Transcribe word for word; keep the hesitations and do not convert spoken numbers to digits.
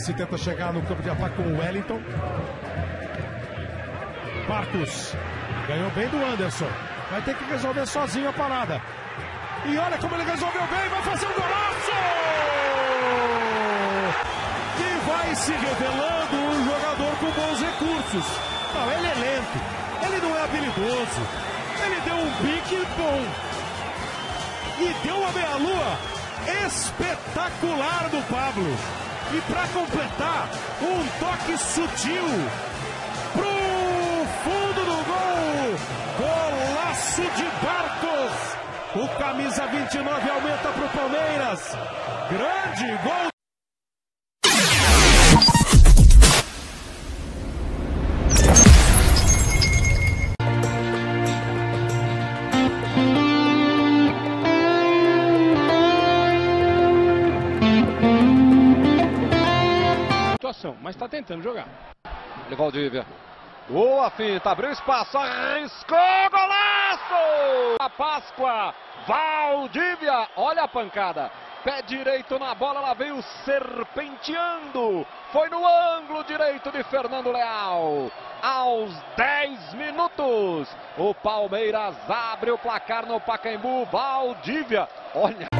Fluminense tenta chegar no campo de ataque com o Wellington. Marcos ganhou bem do Anderson. Vai ter que resolver sozinho a parada. E olha como ele resolveu bem, vai fazer um golaço! E vai se revelando um jogador com bons recursos. Não, ele é lento, ele não é habilidoso. Ele deu um pique bom. E deu uma meia-lua espetacular do Pablo. E para completar, um toque sutil pro fundo do gol. Golaço de Barcos. O camisa vinte e nove aumenta pro Palmeiras. Grande gol. Mas está tentando jogar. Olha o Valdívia. Boa finta, abriu espaço, arriscou, golaço! A Páscoa, Valdívia, olha a pancada. Pé direito na bola, ela veio serpenteando. Foi no ângulo direito de Fernando Leal. Aos dez minutos, o Palmeiras abre o placar no Pacaembu. Valdívia, olha...